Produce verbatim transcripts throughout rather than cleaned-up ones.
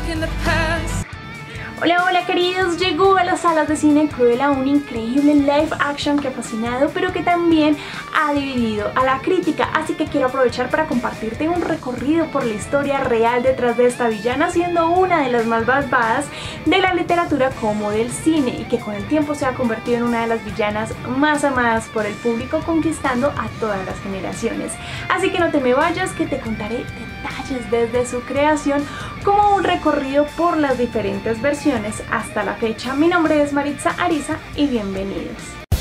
Hola, hola queridos, llegó a las salas de cine Cruella, un increíble live action que ha fascinado pero que también ha dividido a la crítica, así que quiero aprovechar para compartirte un recorrido por la historia real detrás de esta villana, siendo una de las más malvadas de la literatura como del cine y que con el tiempo se ha convertido en una de las villanas más amadas por el público, conquistando a todas las generaciones. Así que no te me vayas, que te contaré detalles desde su creación, como un recorrido por las diferentes versiones hasta la fecha. Mi nombre es Maritza Ariza y bienvenidos.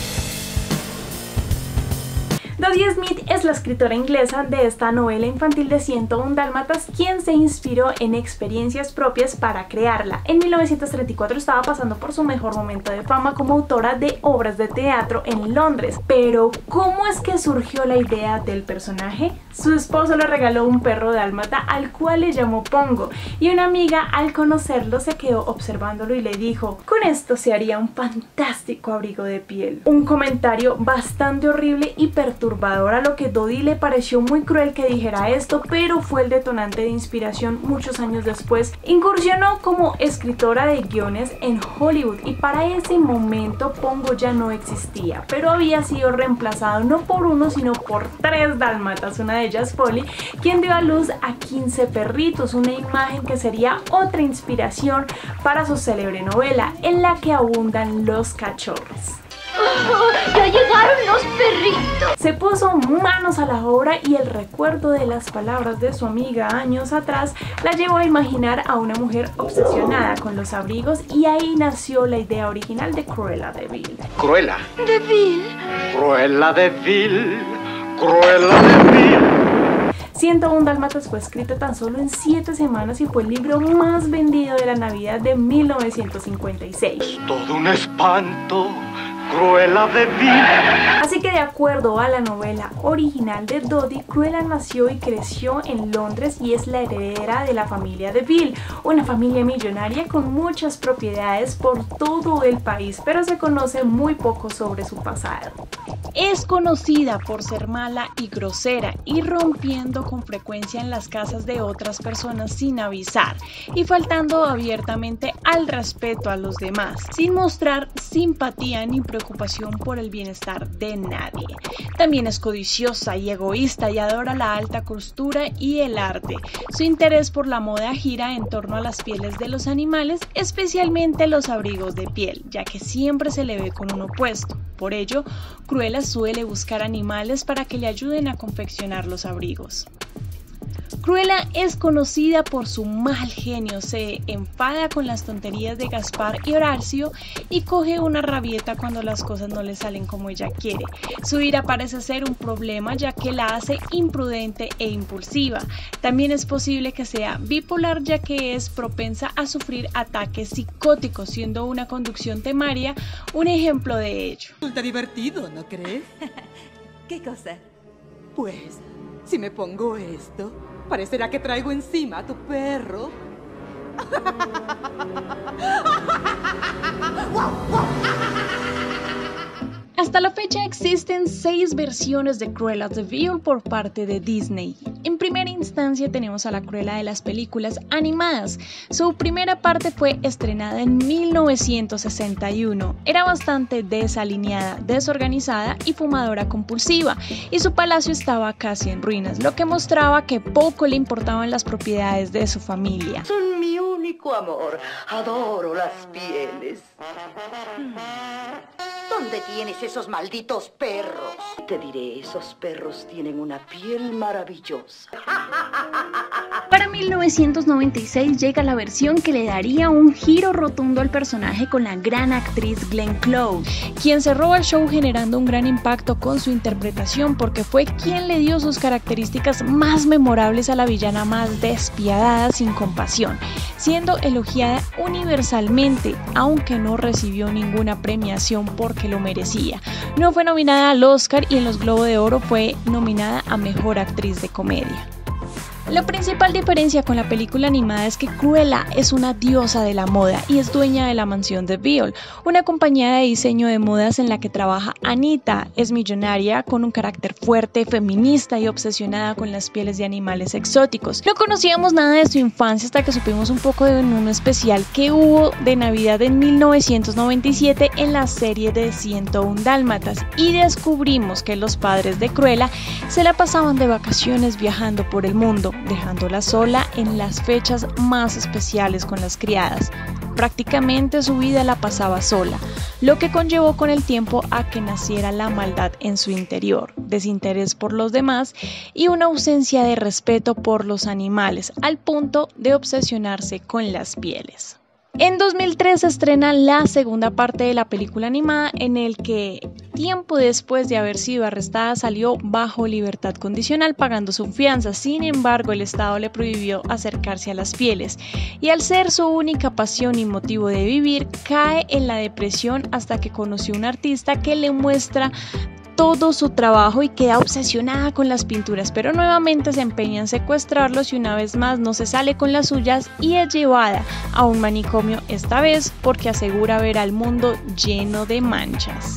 Dodie Smith es la escritora inglesa de esta novela infantil de ciento uno Dálmatas, quien se inspiró en experiencias propias para crearla. En mil novecientos treinta y cuatro estaba pasando por su mejor momento de fama como autora de obras de teatro en Londres. Pero, ¿cómo es que surgió la idea del personaje? Su esposo le regaló un perro dálmata al cual le llamó Pongo, y una amiga al conocerlo se quedó observándolo y le dijo: con esto se haría un fantástico abrigo de piel. Un comentario bastante horrible y perturbador, a lo que Dodie le pareció muy cruel que dijera esto, pero fue el detonante de inspiración. Muchos años después incursionó como escritora de guiones en Hollywood y para ese momento Pongo ya no existía, pero había sido reemplazado no por uno sino por tres dálmatas, una de ellas Polly, quien dio a luz a quince perritos, una imagen que sería otra inspiración para su célebre novela en la que abundan los cachorros. Oh, ¡ya llegaron los perritos! Se puso manos a la obra y el recuerdo de las palabras de su amiga años atrás la llevó a imaginar a una mujer obsesionada con los abrigos, y ahí nació la idea original de Cruella de Vil. Cruella de Vil. Cruella de Vil. Cruella de Vil. ciento uno Dálmatas fue escrito tan solo en siete semanas y fue el libro más vendido de la Navidad de mil novecientos cincuenta y seis. Es todo un espanto, Cruella de Vil. Así que de acuerdo a la novela original de Dodie, Cruella nació y creció en Londres y es la heredera de la familia de Vil, una familia millonaria con muchas propiedades por todo el país, pero se conoce muy poco sobre su pasado. Es conocida por ser mala y grosera y rompiendo con frecuencia en las casas de otras personas sin avisar y faltando abiertamente al respeto a los demás, sin mostrar simpatía ni preocupación por el bienestar de nadie. También es codiciosa y egoísta y adora la alta costura y el arte. Su interés por la moda gira en torno a las pieles de los animales, especialmente los abrigos de piel, ya que siempre se le ve con un opuesto. Por ello, Cruella suele buscar animales para que le ayuden a confeccionar los abrigos. Cruella es conocida por su mal genio, se enfada con las tonterías de Gaspar y Horacio y coge una rabieta cuando las cosas no le salen como ella quiere. Su ira parece ser un problema ya que la hace imprudente e impulsiva. También es posible que sea bipolar ya que es propensa a sufrir ataques psicóticos, siendo una conducción temaria un ejemplo de ello. Resulta divertido, ¿no crees? ¿Qué cosa? Pues, si me pongo esto, parecerá que traigo encima a tu perro. Hasta la fecha existen seis versiones de Cruella de Vil por parte de Disney. En primera instancia tenemos a la Cruella de las películas animadas. Su primera parte fue estrenada en mil novecientos sesenta y uno. Era bastante desalineada, desorganizada y fumadora compulsiva, y su palacio estaba casi en ruinas, lo que mostraba que poco le importaban las propiedades de su familia. Son mi único amor. Adoro las pieles. ¿Dónde tienes esos malditos perros? Te diré, esos perros tienen una piel maravillosa. Para mil novecientos noventa y seis llega la versión que le daría un giro rotundo al personaje con la gran actriz Glenn Close, quien cerró el show generando un gran impacto con su interpretación porque fue quien le dio sus características más memorables a la villana más despiadada sin compasión, siendo elogiada universalmente, aunque no recibió ninguna premiación porque lo merecía. No fue nominada al Oscar y en los Globo de Oro fue nominada a Mejor Actriz de Comedia. La principal diferencia con la película animada es que Cruella es una diosa de la moda y es dueña de la mansión de Bill, una compañía de diseño de modas en la que trabaja Anita. Es millonaria, con un carácter fuerte, feminista y obsesionada con las pieles de animales exóticos. No conocíamos nada de su infancia hasta que supimos un poco de un especial que hubo de Navidad en mil novecientos noventa y siete en la serie de ciento uno Dálmatas, y descubrimos que los padres de Cruella se la pasaban de vacaciones viajando por el mundo, dejándola sola en las fechas más especiales con las criadas. Prácticamente su vida la pasaba sola, lo que conllevó con el tiempo a que naciera la maldad en su interior, desinterés por los demás y una ausencia de respeto por los animales, al punto de obsesionarse con las pieles. En dos mil tres se estrena la segunda parte de la película animada, en el que tiempo después de haber sido arrestada salió bajo libertad condicional pagando su fianza. Sin embargo, el Estado le prohibió acercarse a las pieles y, al ser su única pasión y motivo de vivir, cae en la depresión hasta que conoció a un artista que le muestra todo su trabajo y queda obsesionada con las pinturas, pero nuevamente se empeña en secuestrarlos y una vez más no se sale con las suyas y es llevada a un manicomio, esta vez porque asegura ver al mundo lleno de manchas.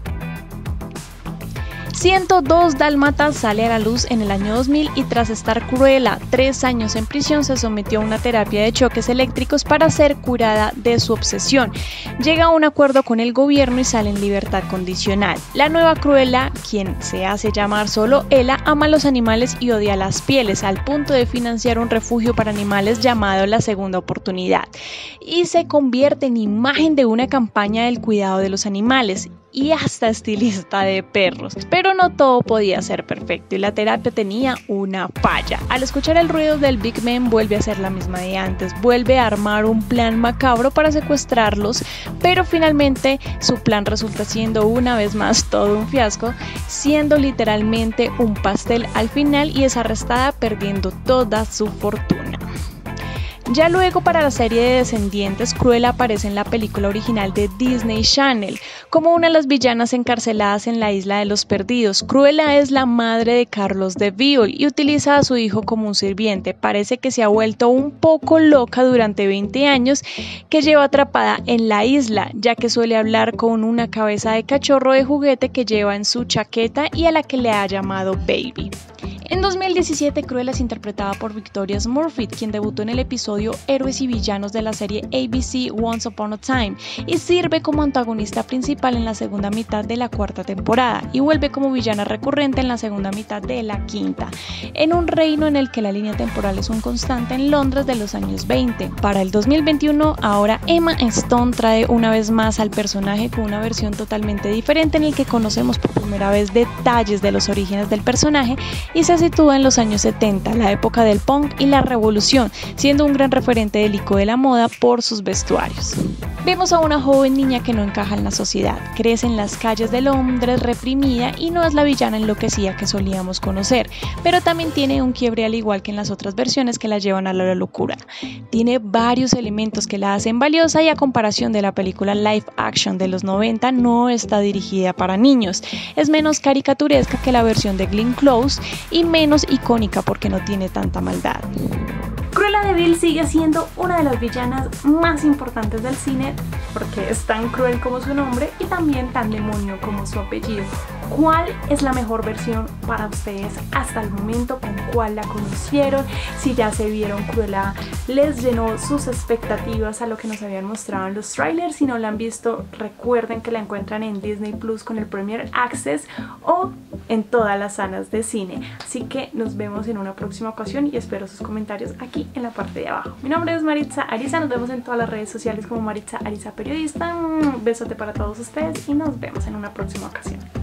ciento dos Dálmatas sale a la luz en el año dos mil y tras estar Cruella tres años en prisión se sometió a una terapia de choques eléctricos para ser curada de su obsesión. Llega a un acuerdo con el gobierno y sale en libertad condicional. La nueva Cruella, quien se hace llamar solo Ella, ama a los animales y odia las pieles, al punto de financiar un refugio para animales llamado La Segunda Oportunidad, y se convierte en imagen de una campaña del cuidado de los animales y hasta estilista de perros. Pero no todo podía ser perfecto y la terapia tenía una falla. Al escuchar el ruido del Big Ben vuelve a ser la misma de antes, vuelve a armar un plan macabro para secuestrarlos, pero finalmente su plan resulta siendo una vez más todo un fiasco, siendo literalmente un pastel al final, y es arrestada perdiendo toda su fortuna. Ya luego, para la serie de Descendientes, Cruella aparece en la película original de Disney Channel como una de las villanas encarceladas en la Isla de los Perdidos. Cruella es la madre de Carlos DeVille y utiliza a su hijo como un sirviente. Parece que se ha vuelto un poco loca durante veinte años que lleva atrapada en la isla, ya que suele hablar con una cabeza de cachorro de juguete que lleva en su chaqueta y a la que le ha llamado Baby. En dos mil diecisiete, Cruella es interpretada por Victoria Smurfit, quien debutó en el episodio Héroes y Villanos de la serie A B C Once Upon a Time y sirve como antagonista principal en la segunda mitad de la cuarta temporada y vuelve como villana recurrente en la segunda mitad de la quinta, en un reino en el que la línea temporal es un constante en Londres de los años veinte. Para el dos mil veintiuno, ahora Emma Stone trae una vez más al personaje con una versión totalmente diferente, en el que conocemos por primera vez detalles de los orígenes del personaje y se sitúa en los años setenta, la época del punk y la revolución, siendo un gran referente del icono de la moda por sus vestuarios. Vemos a una joven niña que no encaja en la sociedad, crece en las calles de Londres reprimida y no es la villana enloquecida que solíamos conocer, pero también tiene un quiebre al igual que en las otras versiones que la llevan a la locura. Tiene varios elementos que la hacen valiosa y, a comparación de la película live action de los noventa, no está dirigida para niños. Es menos caricaturesca que la versión de Glenn Close y menos icónica porque no tiene tanta maldad. Cruella de Vil sigue siendo una de las villanas más importantes del cine porque es tan cruel como su nombre y también tan demonio como su apellido. ¿Cuál es la mejor versión para ustedes hasta el momento? ¿Con cuál la conocieron? Si ya se vieron Cruella, ¿les llenó sus expectativas a lo que nos habían mostrado en los trailers? Si no la han visto, recuerden que la encuentran en Disney Plus con el Premier Access o en todas las salas de cine. Así que nos vemos en una próxima ocasión y espero sus comentarios aquí en la parte de abajo. Mi nombre es Maritza Ariza, nos vemos en todas las redes sociales como Maritza Ariza Periodista. Un besote para todos ustedes y nos vemos en una próxima ocasión.